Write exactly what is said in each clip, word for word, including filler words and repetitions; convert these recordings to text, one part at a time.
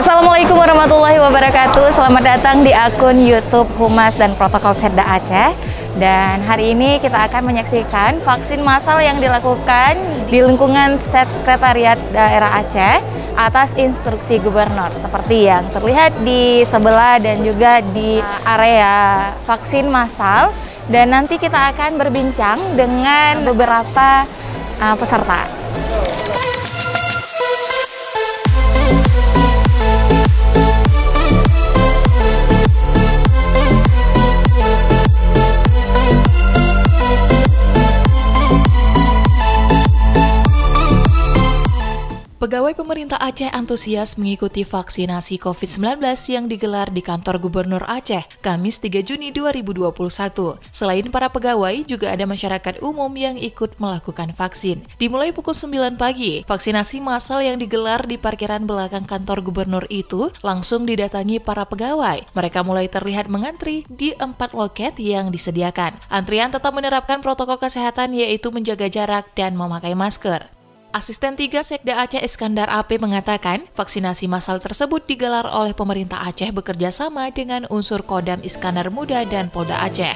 Assalamualaikum warahmatullahi wabarakatuh. Selamat datang di akun YouTube Humas dan Protokol Setda Aceh. Dan hari ini kita akan menyaksikan vaksin massal yang dilakukan di lingkungan Sekretariat Daerah Aceh atas instruksi gubernur, seperti yang terlihat di sebelah dan juga di area vaksin massal. Dan nanti kita akan berbincang dengan beberapa uh, peserta. Pegawai pemerintah Aceh antusias mengikuti vaksinasi covid sembilan belas yang digelar di kantor Gubernur Aceh, Kamis tiga Juni dua ribu dua puluh satu. Selain para pegawai, juga ada masyarakat umum yang ikut melakukan vaksin. Dimulai pukul sembilan pagi, vaksinasi massal yang digelar di parkiran belakang kantor Gubernur itu langsung didatangi para pegawai. Mereka mulai terlihat mengantri di empat loket yang disediakan. Antrian tetap menerapkan protokol kesehatan, yaitu menjaga jarak dan memakai masker. Asisten tiga Sekda Aceh Iskandar A P mengatakan, vaksinasi massal tersebut digelar oleh pemerintah Aceh bekerja sama dengan unsur Kodam Iskandar Muda dan Polda Aceh.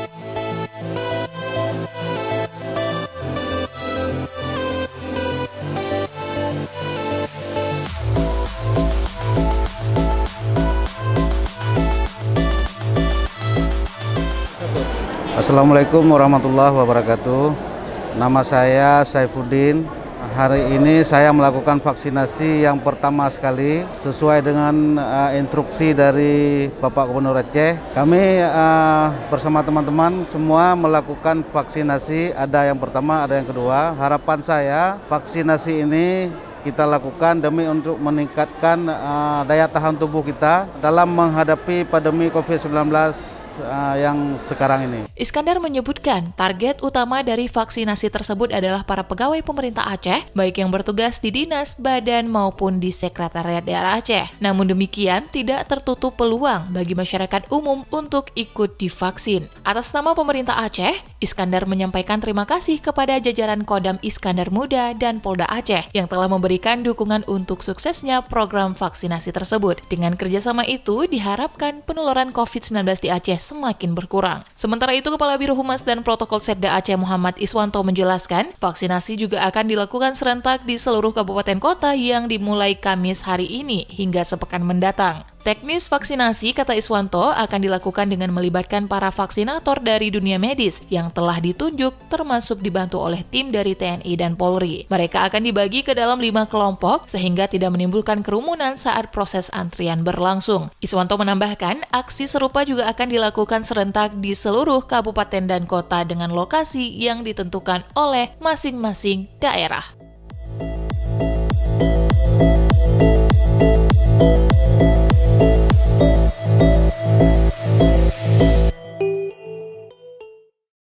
Assalamualaikum warahmatullahi wabarakatuh. Nama saya Saifuddin. Hari ini saya melakukan vaksinasi yang pertama sekali sesuai dengan uh, instruksi dari Bapak Gubernur Aceh. Kami uh, bersama teman-teman semua melakukan vaksinasi, ada yang pertama, ada yang kedua. Harapan saya vaksinasi ini kita lakukan demi untuk meningkatkan uh, daya tahan tubuh kita dalam menghadapi pandemi covid sembilan belas Uh, yang sekarang ini. Iskandar menyebutkan target utama dari vaksinasi tersebut adalah para pegawai pemerintah Aceh, baik yang bertugas di dinas, badan maupun di Sekretariat Daerah Aceh. Namun demikian, tidak tertutup peluang bagi masyarakat umum untuk ikut divaksin. Atas nama pemerintah Aceh, Iskandar menyampaikan terima kasih kepada jajaran Kodam Iskandar Muda dan Polda Aceh yang telah memberikan dukungan untuk suksesnya program vaksinasi tersebut. Dengan kerjasama itu, diharapkan penularan covid sembilan belas di Aceh semakin berkurang. Sementara itu, Kepala Biro Humas dan Protokol Setda Aceh Muhammad Iswanto menjelaskan, vaksinasi juga akan dilakukan serentak di seluruh kabupaten kota yang dimulai Kamis hari ini hingga sepekan mendatang. Teknis vaksinasi, kata Iswanto, akan dilakukan dengan melibatkan para vaksinator dari dunia medis yang telah ditunjuk, termasuk dibantu oleh tim dari T N I dan Polri. Mereka akan dibagi ke dalam lima kelompok sehingga tidak menimbulkan kerumunan saat proses antrian berlangsung. Iswanto menambahkan, aksi serupa juga akan dilakukan serentak di seluruh kabupaten dan kota dengan lokasi yang ditentukan oleh masing-masing daerah.